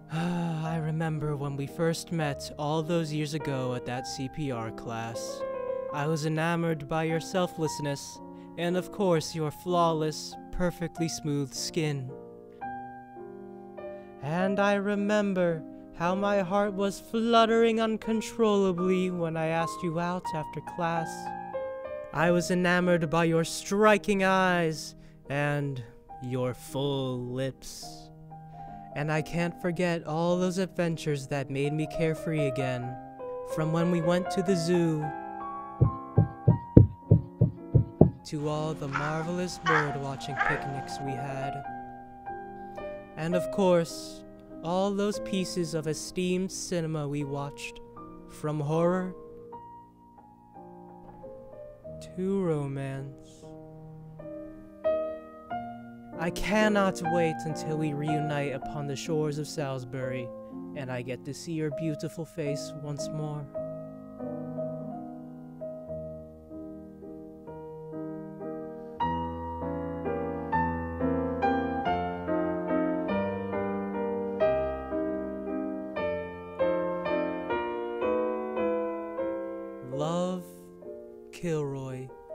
I remember when we first met all those years ago at that CPR class. I was enamored by your selflessness, and of course your flawless, perfectly smooth skin. And I remember how my heart was fluttering uncontrollably when I asked you out after class. I was enamored by your striking eyes and your full lips. And I can't forget all those adventures that made me carefree again, from when we went to the zoo, to all the marvelous bird-watching picnics we had. And of course, all those pieces of esteemed cinema we watched, from horror to romance. I cannot wait until we reunite upon the shores of Salisbury, and I get to see your beautiful face once more. Love, Kilroy.